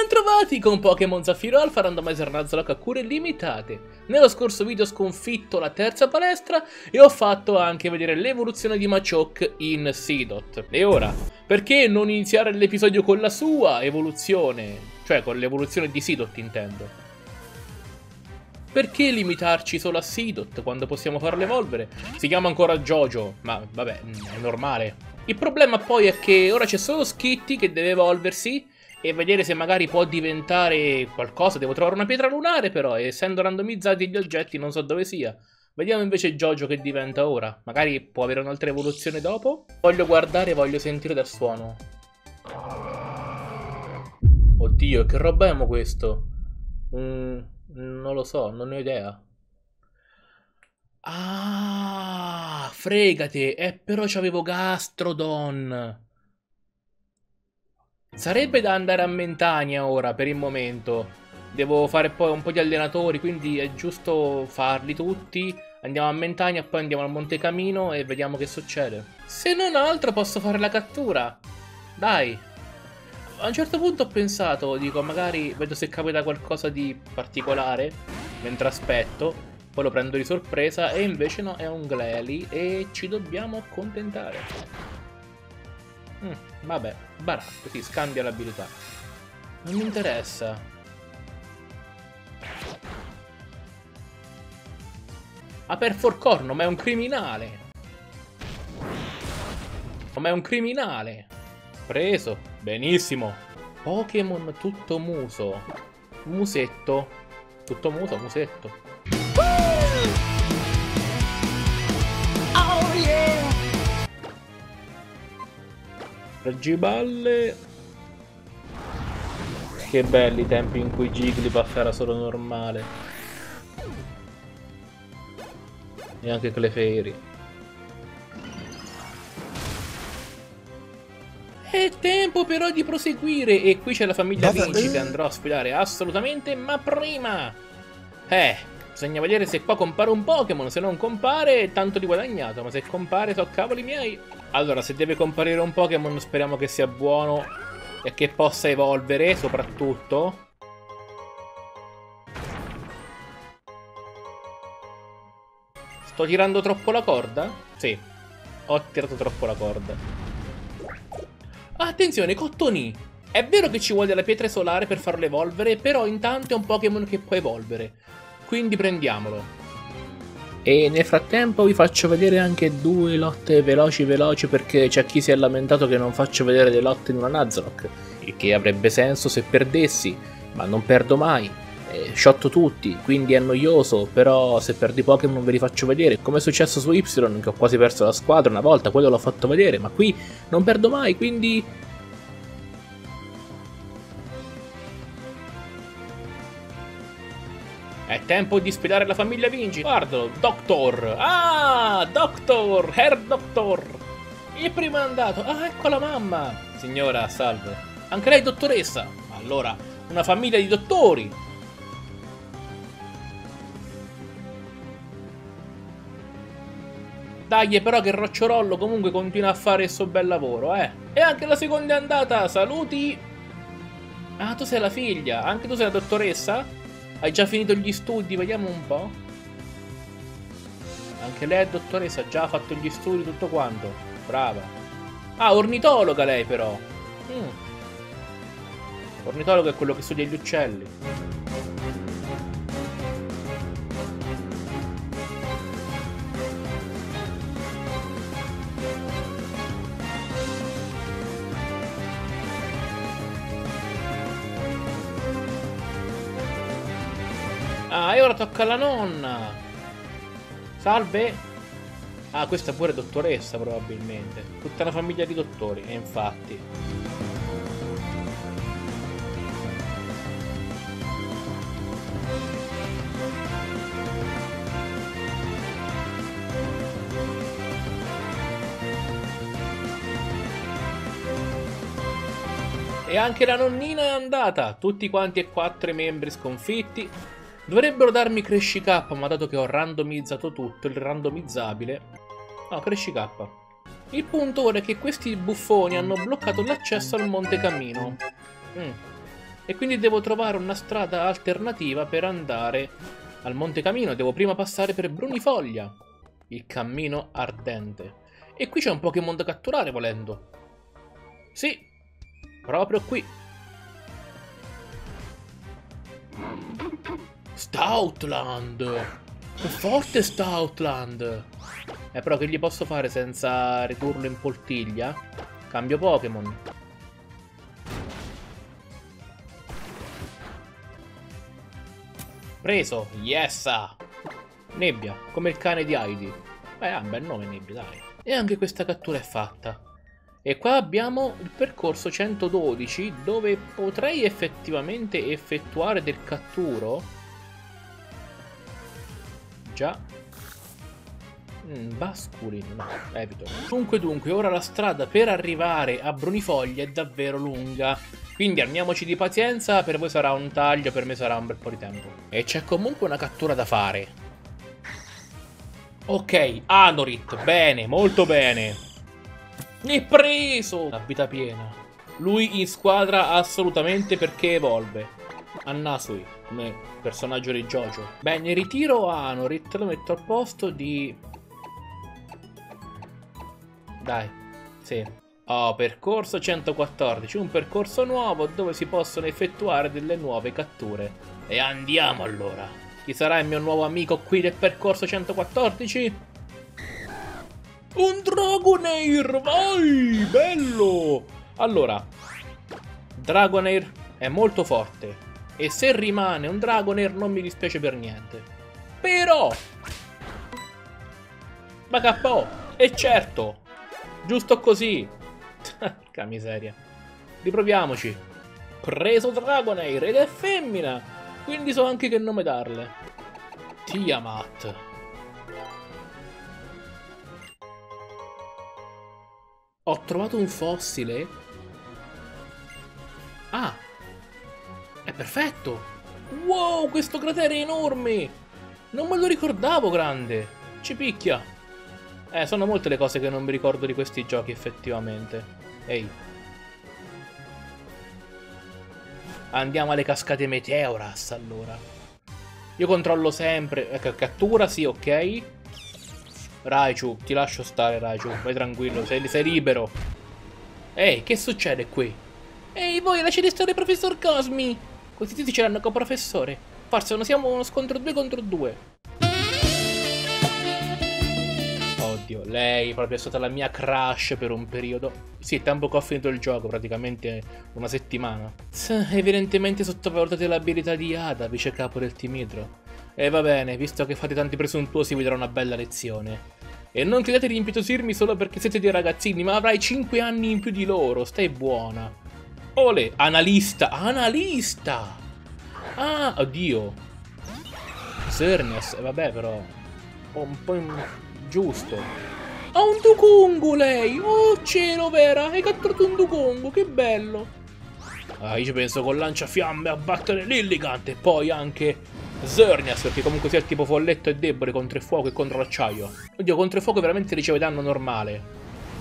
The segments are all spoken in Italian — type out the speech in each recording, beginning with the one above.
Bentrovati con Pokémon Zaffiro Alpha Randomizer Nuzlocke a cure limitate. Nello scorso video ho sconfitto la terza palestra e ho fatto anche vedere l'evoluzione di Machoke in Seedot. E ora, perché non iniziare l'episodio con la sua evoluzione? Cioè con l'evoluzione di Seedot intendo. Perché limitarci solo a Seedot quando possiamo farlo evolvere? Si chiama ancora Jojo, ma vabbè, è normale. Il problema poi è che ora c'è solo Skitty che deve evolversi e vedere se magari può diventare qualcosa. Devo trovare una pietra lunare però, e essendo randomizzati gli oggetti non so dove sia. Vediamo invece Jojo che diventa ora. Magari può avere un'altra evoluzione dopo. Voglio guardare, voglio sentire dal suono. Oddio, che roba è questo? Non lo so, non ne ho idea. Ah, fregate, però c'avevo Gastrodon. Sarebbe da andare a Mentania ora, per il momento. Devo fare poi un po' di allenatori, quindi è giusto farli tutti. Andiamo a Mentania, poi andiamo al Monte Camino e vediamo che succede. Se non altro posso fare la cattura. Dai. A un certo punto ho pensato, dico, magari vedo se capita qualcosa di particolare mentre aspetto. Poi lo prendo di sorpresa e invece no, è un Glalie e ci dobbiamo accontentare. Vabbè, baratto, sì, scambia l'abilità. Non mi interessa. Aperforcorno, ma è un criminale. Ma è un criminale. Preso, benissimo. Pokémon tutto muso. Musetto. Tutto muso, musetto. Oh yeah! Reggiballe. Che belli i tempi in cui Jigglypuff era solo normale. E anche Clefairy. È tempo però di proseguire. E qui c'è la famiglia Vinci che andrò a sfidare assolutamente. Ma prima bisogna vedere se qua compare un Pokémon. Se non compare, tanto di guadagnato. Ma se compare, so cavoli miei. Allora, se deve comparire un Pokémon, speriamo che sia buono e che possa evolvere, soprattutto. Sto tirando troppo la corda? Sì, ho tirato troppo la corda. Attenzione, Cottonee! È vero che ci vuole la pietra solare per farlo evolvere, però intanto è un Pokémon che può evolvere. Quindi prendiamolo. E nel frattempo vi faccio vedere anche due lotte veloci perché c'è chi si è lamentato che non faccio vedere le lotte in una Nuzlocke, il che avrebbe senso se perdessi, ma non perdo mai. Shotto tutti, quindi è noioso, però se perdi Pokémon ve li faccio vedere, come è successo su Y che ho quasi perso la squadra una volta, quello l'ho fatto vedere, ma qui non perdo mai, quindi... È tempo di sfidare la famiglia Vinci. Guardalo, Doctor. Ah, Doctor, Herr Doctor. Il primo è andato. Ah, ecco la mamma. Signora, salve. Anche lei dottoressa. Allora, una famiglia di dottori. Dai, però che Rocciorollo comunque continua a fare il suo bel lavoro, E anche la seconda è andata. Saluti. Ah, tu sei la figlia. Anche tu sei la dottoressa? Hai già finito gli studi? Vediamo un po'. Anche lei è dottoressa, ha già fatto gli studi, tutto quanto. Brava. Ah, ornitologa lei però. Ornitologo è quello che studia gli uccelli. Ah, e ora tocca alla nonna. Salve. Ah, questa è pure dottoressa probabilmente. Tutta una famiglia di dottori, e infatti. E anche la nonnina è andata. Tutti quanti e 4 i membri sconfitti. Dovrebbero darmi Cresci K, ma dato che ho randomizzato tutto, il randomizzabile... No, Cresci K. Il punto ora è che questi buffoni hanno bloccato l'accesso al Monte Camino. E quindi devo trovare una strada alternativa per andare al Monte Camino. Devo prima passare per Brunifoglia, il cammino ardente. E qui c'è un Pokémon da catturare volendo. Sì, proprio qui. Stoutland! Che forte Stoutland! Però che gli posso fare senza ridurlo in poltiglia? Cambio Pokémon. Preso! Yes! Nebbia, come il cane di Heidi. Beh, ha un bel nome Nebbia, dai. E anche questa cattura è fatta. E qua abbiamo il percorso 112, dove potrei effettivamente effettuare del catturo. Già. Basculin, no, evito. Dunque, ora la strada per arrivare a Brunifoglia è davvero lunga. Quindi armiamoci di pazienza, per voi sarà un taglio, per me sarà un bel po' di tempo. E c'è comunque una cattura da fare. Ok, Anorit, bene, molto bene. E preso! La vita piena. Lui in squadra assolutamente perché evolve. Annasui, come personaggio di JoJo. Bene, ritiro Anorit, lo metto al posto di... Dai, sì. Oh, percorso 114, un percorso nuovo dove si possono effettuare delle nuove catture. E andiamo allora. Chi sarà il mio nuovo amico qui del percorso 114? Un Dragonair, vai, bello! Allora, Dragonair è molto forte. E se rimane un Dragonair non mi dispiace per niente. Però... Ma KO! E certo! Giusto così! Che miseria. Riproviamoci. Preso Dragonair ed è femmina. Quindi so anche che nome darle. Tiamat. Ho trovato un fossile. Ah. È perfetto. Wow, questo cratere è enorme. Non me lo ricordavo grande. Ci picchia. Sono molte le cose che non mi ricordo di questi giochi effettivamente. Ehi. Andiamo alle cascate Meteoras allora. Io controllo sempre. Cattura, sì, ok. Raichu, ti lascio stare Raichu. Vai tranquillo, sei libero. Ehi, che succede qui? Ehi, voi lasciate stare professor Cosmi. Questi tizi ce l'hanno con professore. Forse non siamo uno scontro 2 contro 2. Oddio, lei proprio è stata la mia crush per un periodo. Sì, tempo che ho finito il gioco, praticamente una settimana. Evidentemente sottovalutate l'abilità di Ada, vice capo del Timitro. E va bene, visto che fate tanti presuntuosi vi darò una bella lezione. E non credete di impietosirmi solo perché siete dei ragazzini, ma avrai 5 anni in più di loro, stai buona. Ole, analista, analista! Ah, oddio. Xerneas, vabbè però, un po' giusto. Ha un Dukungu lei! Oh cielo Vera, hai catturato un Dukungu, che bello! Ah, io ci penso con lanciafiamme a battere Lilligant e poi anche Xerneas, perché comunque sia il tipo folletto e debole contro il fuoco e contro l'acciaio. Oddio, contro il fuoco veramente riceve danno normale.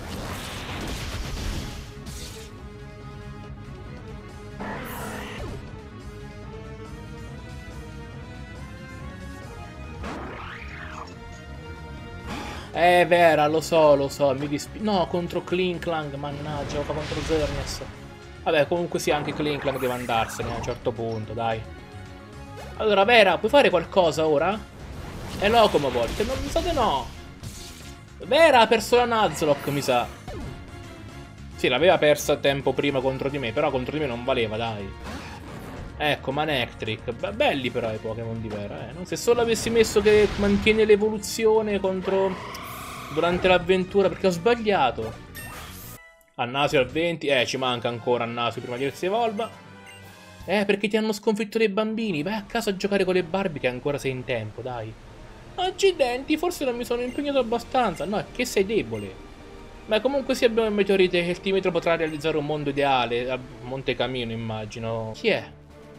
Vera, lo so, mi dispiace. No, contro Klinklang, mannaggia, lo fa contro Xerneas. Vabbè, comunque sì, anche Klinklang deve andarsene a un certo punto, dai. Allora, Vera, puoi fare qualcosa ora? È Locomo a volte, non mi sa di no. Vera ha perso la Nuzlocke, mi sa. Sì, l'aveva persa tempo prima contro di me, però contro di me non valeva, dai. Ecco, Manectric. Belli però i Pokémon di Vera, eh. Se solo avessi messo che mantiene l'evoluzione contro... durante l'avventura, perché ho sbagliato. Annasio al 20. Ci manca ancora Annasio prima che si evolva. Perché ti hanno sconfitto dei bambini. Vai a casa a giocare con le Barbie che ancora sei in tempo, dai. Accidenti, forse non mi sono impegnato abbastanza. No, è che sei debole. Ma comunque sì, abbiamo il meteorite e il Timitro potrà realizzare un mondo ideale. A Monte Camino, immagino. Chi è?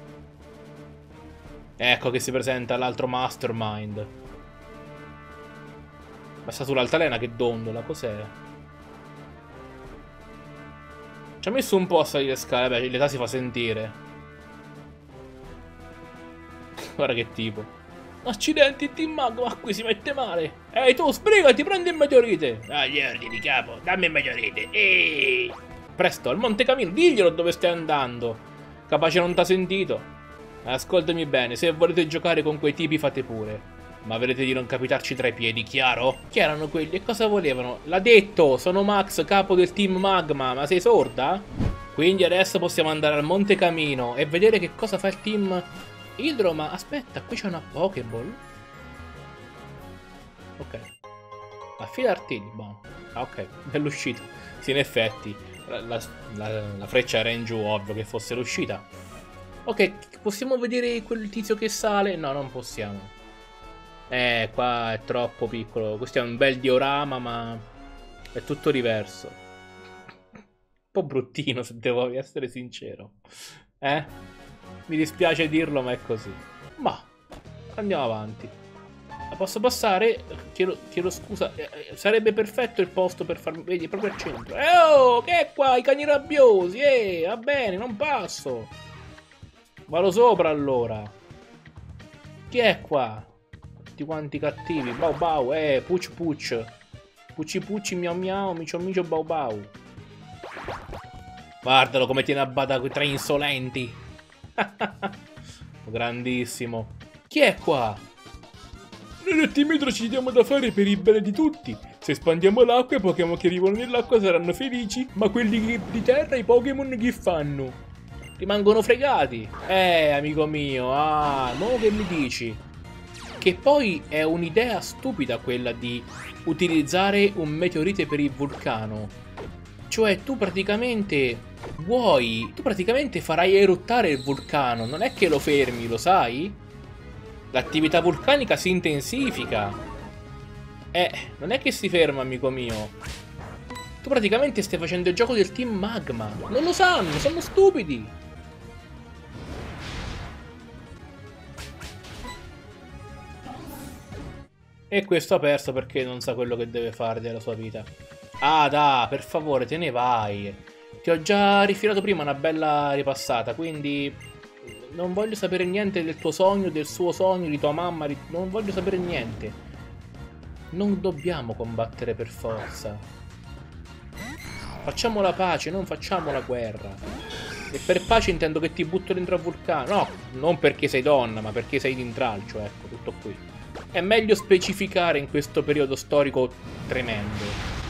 Ecco che si presenta l'altro Mastermind. Ma sta sull'altalena che dondola, cos'è? Ci ha messo un po' a salire le scale, beh, l'età si fa sentire. Guarda che tipo. Accidenti, Team Magma, qui si mette male. Ehi tu, sbrigati, prendi il meteorite. Agli ordini, capo, dammi il meteorite. Ehi. Presto, al Monte Camino, diglielo dove stai andando. Capace non t'ha sentito. Ascoltami bene, se volete giocare con quei tipi fate pure. Ma vedete di non capitarci tra i piedi, chiaro? Chi erano quelli e cosa volevano? L'ha detto, sono Max, capo del Team Magma, ma sei sorda? Quindi adesso possiamo andare al Monte Camino e vedere che cosa fa il Team Idro, ma aspetta, qui c'è una Pokéball. Ok. Affidarti, buono. Ah, ok, bell'uscita. Sì, in effetti, la freccia era in giù, ovvio che fosse l'uscita. Ok, possiamo vedere quel tizio che sale? No, non possiamo. Qua è troppo piccolo. Questo è un bel diorama, ma è tutto diverso. Un po' bruttino, se devo essere sincero. Mi dispiace dirlo, ma è così. Ma andiamo avanti. La posso passare? Chiedo scusa. Sarebbe perfetto il posto per farmi. Vedi, proprio al centro. Oh, che è qua? I cani rabbiosi. Va bene, non passo. Vado sopra allora. Chi è qua? Tutti quanti cattivi. Bau bau. Pucci pucci. Pucci pucci, miau miau, micio micio, bau bau. Guardalo come tiene a bada quei tre insolenti. Grandissimo. Chi è qua? Noi del Team Idro ci diamo da fare per il bene di tutti. Se espandiamo l'acqua, i Pokémon che vivono nell'acqua saranno felici, ma quelli di terra, i Pokémon che fanno? Rimangono fregati. Amico mio. Mo che mi dici? Che poi è un'idea stupida quella di utilizzare un meteorite per il vulcano. Cioè tu praticamente farai eruttare il vulcano. Non è che lo fermi, lo sai? L'attività vulcanica si intensifica. Non è che si ferma, amico mio. Tu praticamente stai facendo il gioco del Team Magma. Non lo sanno, sono stupidi. E questo ha perso perché non sa quello che deve fare della sua vita. Dai, per favore, te ne vai. Ti ho già rifilato prima una bella ripassata, quindi non voglio sapere niente del tuo sogno, del suo sogno, di tua mamma, non voglio sapere niente. Non dobbiamo combattere per forza. Facciamo la pace, non facciamo la guerra. E per pace intendo che ti butto dentro al vulcano. No, non perché sei donna, ma perché sei d'intralcio, ecco, tutto qui. È meglio specificare in questo periodo storico tremendo.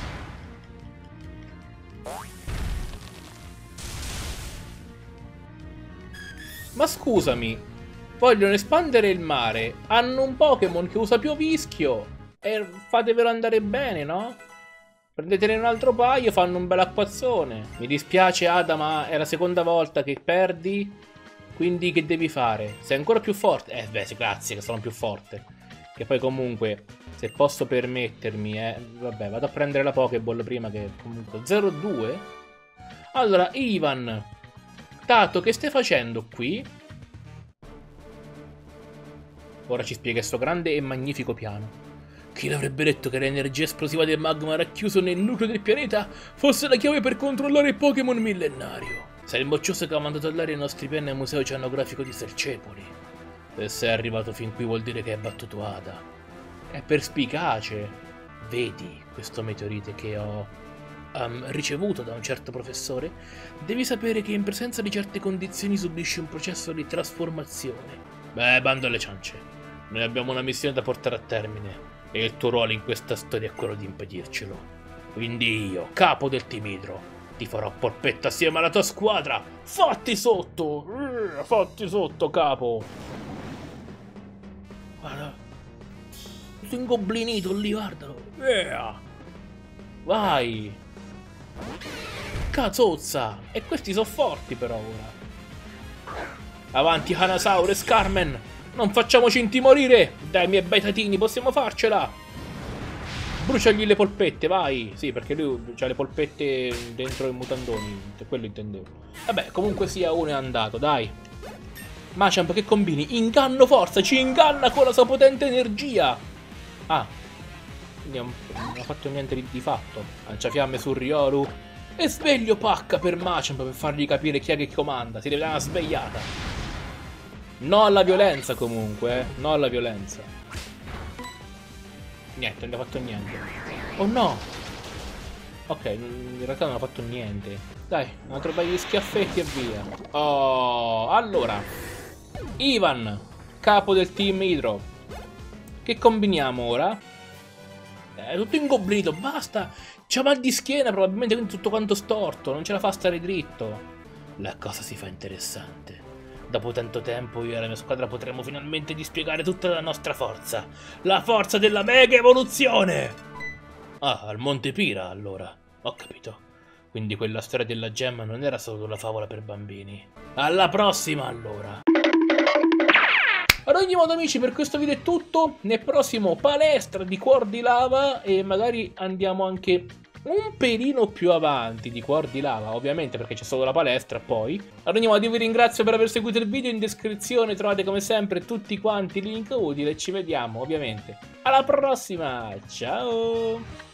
Ma scusami, vogliono espandere il mare, hanno un Pokémon che usa piovischio e fatevelo andare bene, no? Prendetene un altro paio, fanno un bel acquazzone. Mi dispiace Ada, ma è la seconda volta che perdi, quindi che devi fare? Sei ancora più forte? Beh, sì, grazie che sono più forte. Che poi comunque, se posso permettermi, vabbè, vado a prendere la Pokéball prima che comunque 0-2. Allora, Ivan, Tato, che stai facendo qui? Ora ci spiega questo grande e magnifico piano. Chi l'avrebbe detto che l'energia esplosiva del magma racchiuso nel nucleo del pianeta fosse la chiave per controllare il Pokémon millenario? Sei il moccioso che ha mandato all'aria i nostri penni al Museo Oceanografico di Sercepoli. Se sei arrivato fin qui vuol dire che hai battuto Ada. È perspicace. Vedi questo meteorite che ho ricevuto da un certo professore? Devi sapere che in presenza di certe condizioni subisci un processo di trasformazione. Beh, bando alle ciance. Noi abbiamo una missione da portare a termine e il tuo ruolo in questa storia è quello di impedircelo. Quindi io, capo del Team Idro, ti farò polpetta assieme alla tua squadra. Fatti sotto! Fatti sotto, capo! Guarda, sei ingoblinito lì, guardalo. Vai. Cazzozza. E questi sono forti però ora. Avanti Hanasaurus, Carmen. Non facciamoci intimorire. Dai miei bei tatini, possiamo farcela. Bruciagli le polpette, vai. Sì, perché lui ha le polpette dentro i mutandoni. Quello intendevo. Vabbè, comunque sia, uno è andato, dai. Machamp, che combini? Inganno forza, ci inganna con la sua potente energia. Quindi non ha fatto niente di fatto. Lanciafiamme su Riolu. E sveglio pacca per Machamp per fargli capire chi è che comanda. Si deve dare una svegliata. No alla violenza comunque, no alla violenza. Niente, non ha fatto niente. Oh no! Ok, in realtà non ha fatto niente. Dai, una trovare gli schiaffetti e via. Oh, allora. Ivan, capo del team Hydro. Che combiniamo ora? È tutto ingobblito, basta. C'ha mal di schiena probabilmente, quindi tutto quanto storto. Non ce la fa stare dritto. La cosa si fa interessante. Dopo tanto tempo io e la mia squadra potremo finalmente dispiegare tutta la nostra forza. La forza della mega evoluzione! Ah, al Monte Pira allora. Ho capito. Quindi quella storia della gemma non era solo una favola per bambini. Alla prossima allora! Ad ogni modo amici, per questo video è tutto. Nel prossimo palestra di Cuor di Lava e magari andiamo anche un pelino più avanti di Cuor di Lava, ovviamente perché c'è solo la palestra poi. Ad ogni modo io vi ringrazio per aver seguito il video, in descrizione trovate come sempre tutti quanti i link utili e ci vediamo ovviamente alla prossima, ciao!